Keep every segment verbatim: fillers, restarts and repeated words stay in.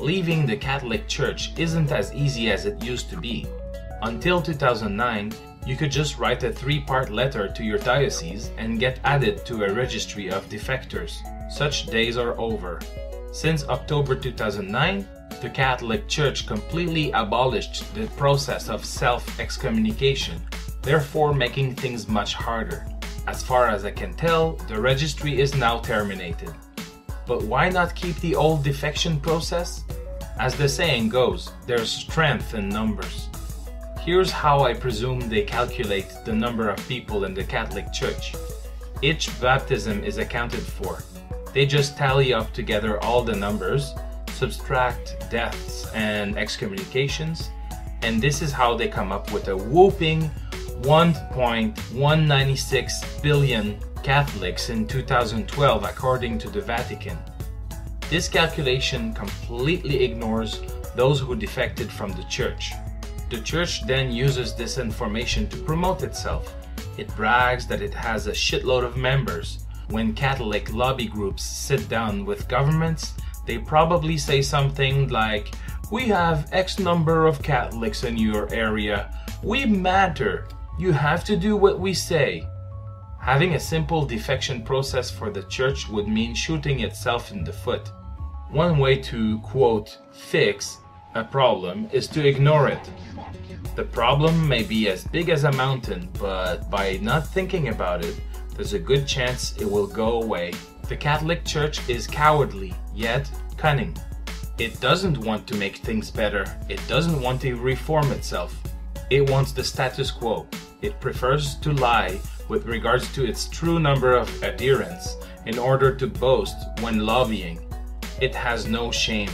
leaving the Catholic Church isn't as easy as it used to be. Until two thousand nine, you could just write a three-part letter to your diocese and get added to a registry of defectors. Such days are over. Since October two thousand nine, the Catholic Church completely abolished the process of self-excommunication, therefore making things much harder. As far as I can tell, the registry is now terminated. But why not keep the old defection process? As the saying goes, there's strength in numbers. Here's how I presume they calculate the number of people in the Catholic Church. Each baptism is accounted for. They just tally up together all the numbers, subtract deaths and excommunications, and this is how they come up with a whooping one point one nine six billion Catholics in two thousand twelve according to the Vatican. This calculation completely ignores those who defected from the Church. The Church then uses this information to promote itself. It brags that it has a shitload of members. When Catholic lobby groups sit down with governments, they probably say something like, "We have X number of Catholics in your area. We matter. You have to do what we say." Having a simple defection process for the Church would mean shooting itself in the foot. One way to, quote, fix a problem is to ignore it. The problem may be as big as a mountain, but by not thinking about it, there's a good chance it will go away. The Catholic Church is cowardly, yet cunning. It doesn't want to make things better. It doesn't want to reform itself. It wants the status quo. It prefers to lie with regards to its true number of adherents in order to boast when lobbying. It has no shame.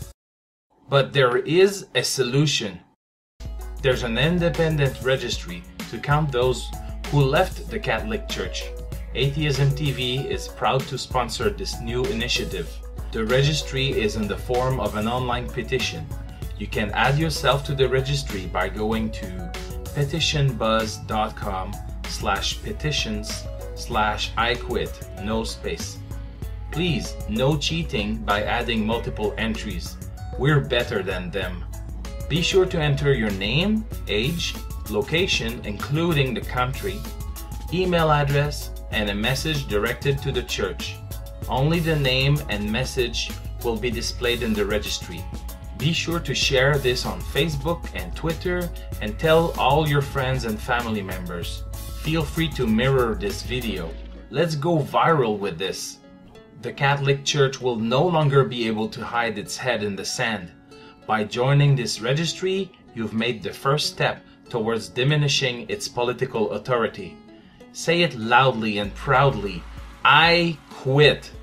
But there is a solution. There's an independent registry to count those who left the Catholic Church. Atheism T V is proud to sponsor this new initiative. The registry is in the form of an online petition. You can add yourself to the registry by going to petitionbuzz.com slash petitions slash I quit, no space. Please, no cheating by adding multiple entries. We're better than them. Be sure to enter your name, age, location, including the country, email address, and a message directed to the church. Only the name and message will be displayed in the registry. Be sure to share this on Facebook and Twitter and tell all your friends and family members. Feel free to mirror this video. Let's go viral with this. The Catholic Church will no longer be able to hide its head in the sand. By joining this registry, you've made the first step towards diminishing its political authority. Say it loudly and proudly. I quit.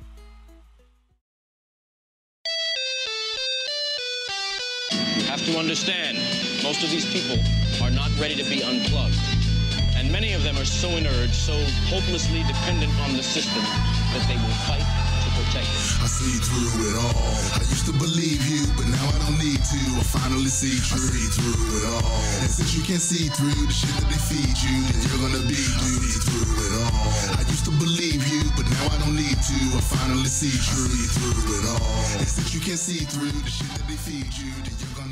You have to understand, most of these people are not ready to be unplugged. And many of them are so inert, so hopelessly dependent on the system that they will fight to protect it. I see through it all. I used to believe you, but now I don't need to. I finally see through, I see through it all. And since you can't see through the shit that they feed you, then you're gonna be through, see through it all. I used to believe you, but now I don't need to. I finally see through, I see through it all. And since you can't see through the shit that they feed you, then you're gonna